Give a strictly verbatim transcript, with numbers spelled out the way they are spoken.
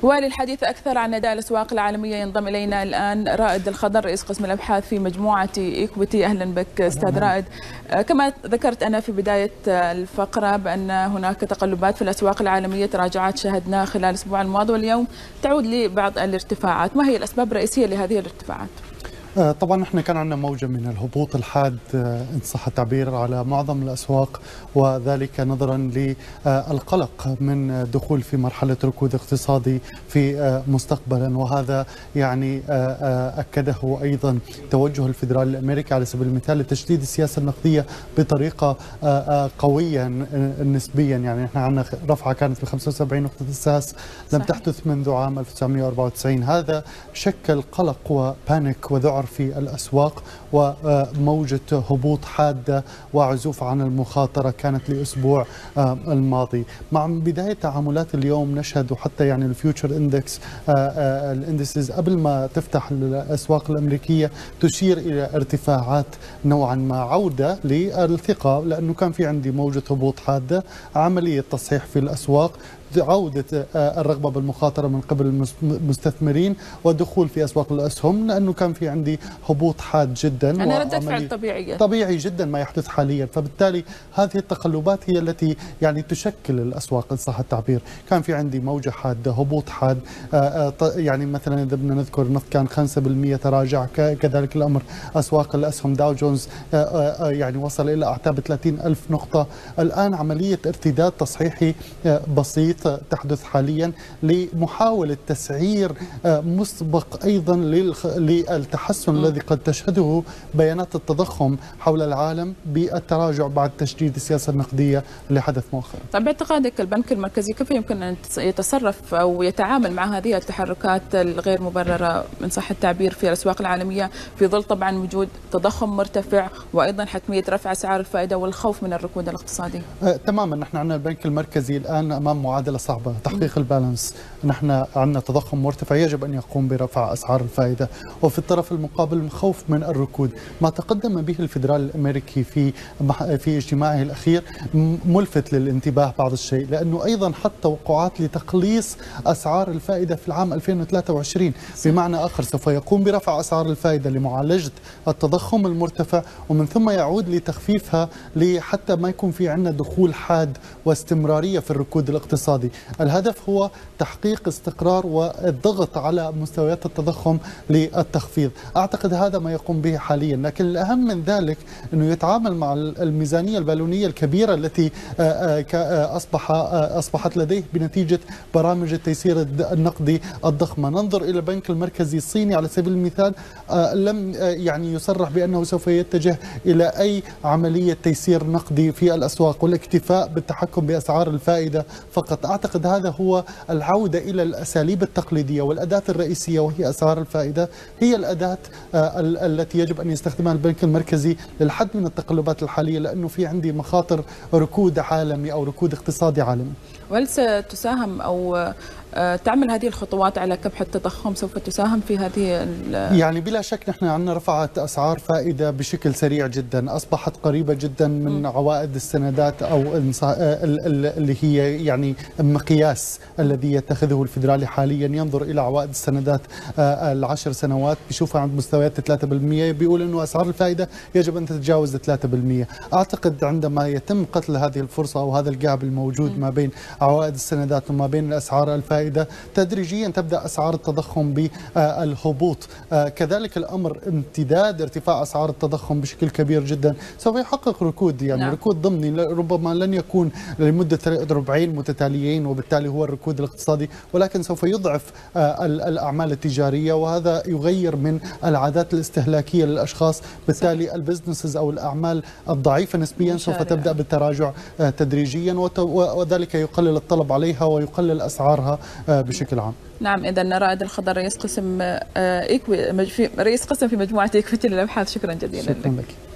وللحديث أكثر عن أداء الأسواق العالمية ينضم إلينا الآن رائد الخضر رئيس قسم الأبحاث في مجموعة إيكويتي. أهلا بك أستاذ رائد. كما ذكرت أنا في بداية الفقرة بأن هناك تقلبات في الأسواق العالمية، تراجعات شهدناها خلال الأسبوع الماضي واليوم تعود لبعض الارتفاعات. ما هي الأسباب الرئيسية لهذه الارتفاعات؟ طبعا احنا كان عندنا موجة من الهبوط الحاد ان صح التعبير على معظم الاسواق، وذلك نظرا للقلق من دخول في مرحلة ركود اقتصادي في مستقبلا، وهذا يعني اكده ايضا توجه الفدرالي الامريكي على سبيل المثال لتشديد السياسة النقدية بطريقة قوية نسبيا. يعني احنا عندنا رفعة كانت في خمسة وسبعين نقطة اساس لم تحدث منذ عام ألف وتسعمئة وأربعة وتسعين. هذا شكل قلق وبانيك وذعر في الأسواق وموجة هبوط حادة وعزوف عن المخاطرة كانت لأسبوع الماضي. مع بداية تعاملات اليوم نشهد حتى يعني الفيوتشر اندكس الاندسز قبل ما تفتح الأسواق الأمريكية تشير إلى ارتفاعات نوعا ما، عودة للثقة، لأنه كان في عندي موجة هبوط حادة، عملية تصحيح في الأسواق، عودة الرغبة بالمخاطرة من قبل المستثمرين ودخول في أسواق الأسهم، لأنه كان في عندي هبوط حاد جدا يعني ردة فعل طبيعية طبيعي جدا ما يحدث حاليا. فبالتالي هذه التقلبات هي التي يعني تشكل الأسواق إن صح التعبير. كان في عندي موجة حادة، هبوط حاد، يعني مثلا إذا بدنا نذكر النفط كان خمسة بالمئة تراجع، كذلك الأمر أسواق الأسهم داو جونز يعني وصل إلى أعتاب ثلاثين ألف نقطة. الآن عملية ارتداد تصحيحي بسيط تحدث حاليا لمحاولة تسعير مسبق أيضا للتحسن الذي قد تشهده بيانات التضخم حول العالم بالتراجع بعد تشديد السياسة النقدية اللي حدث مؤخرا. طيب باعتقادك البنك المركزي كيف يمكن أن يتصرف أو يتعامل مع هذه التحركات الغير مبررة من صح التعبير في الأسواق العالمية في ظل طبعا وجود تضخم مرتفع وأيضا حتمية رفع أسعار الفائدة والخوف من الركود الاقتصادي؟ آه تماما. نحن عندنا البنك المركزي الآن أمام معادلة صعبة، تحقيق البالانس. نحن عندنا تضخم مرتفع يجب أن يقوم برفع أسعار الفائدة، وفي الطرف المقابل خوف من الركود. ما تقدم به الفدرال الأمريكي في في اجتماعه الأخير ملفت للانتباه بعض الشيء، لأنه أيضا حط توقعات لتقليص أسعار الفائدة في العام ألفين وثلاثة وعشرين. بمعنى آخر سوف يقوم برفع أسعار الفائدة لمعالجة التضخم المرتفع، ومن ثم يعود لتخفيفها لحتى ما يكون في عندنا دخول حاد واستمرارية في الركود الاقتصادي. الهدف هو تحقيق استقرار والضغط على مستويات التضخم للتخفيض. أعتقد هذا ما يقوم به حاليا، لكن الأهم من ذلك أنه يتعامل مع الميزانية البالونية الكبيرة التي أصبح أصبحت لديه بنتيجة برامج التيسير النقدي الضخمة. ننظر إلى البنك المركزي الصيني على سبيل المثال، لم يعني يصرح بأنه سوف يتجه إلى أي عملية تيسير نقدي في الأسواق والاكتفاء بالتحكم بأسعار الفائدة فقط. أعتقد هذا هو العودة إلى الأساليب التقليدية، والأداة الرئيسية وهي أسعار الفائدة هي الأداة التي يجب أن يستخدمها البنك المركزي للحد من التقلبات الحالية، لأنه في عندي مخاطر ركود عالمي أو ركود اقتصادي عالمي. وهل ستساهم أو تعمل هذه الخطوات على كبح التضخم سوف تساهم في هذه؟ يعني بلا شك نحن عندنا رفعت أسعار فائدة بشكل سريع جدا، أصبحت قريبة جدا من عوائد السندات أو اللي هي يعني مقياس الذي يتخذه الفدرالي حاليا. ينظر إلى عوائد السندات العشر سنوات بيشوفها عند مستويات ثلاثة بالمئة، بيقول أنه أسعار الفائدة يجب أن تتجاوز ثلاثة بالمئة. أعتقد عندما يتم قتل هذه الفرصة أو هذا الجاب الموجود ما بين عوائد السندات وما بين الأسعار الفائدة، تدريجيا تبدأ أسعار التضخم بالهبوط. كذلك الأمر امتداد ارتفاع أسعار التضخم بشكل كبير جدا سوف يحقق ركود، يعني نعم. ركود ضمني ربما لن يكون لمدة ربعين متتاليين، وبالتالي هو الركود الاقتصادي، ولكن سوف يضعف الأعمال التجارية، وهذا يغير من العادات الاستهلاكية للأشخاص. بالتالي البزنسز أو الأعمال الضعيفة نسبيا سوف تبدأ بالتراجع تدريجيا، وذلك يقلل الطلب عليها ويقلل أسعارها بشكل عام. نعم، إذا رائد الخضر رئيس قسم إيكوي رئيس قسم في مجموعة إيكويتي للأبحاث، شكرا جزيلا شكرا لك. لك.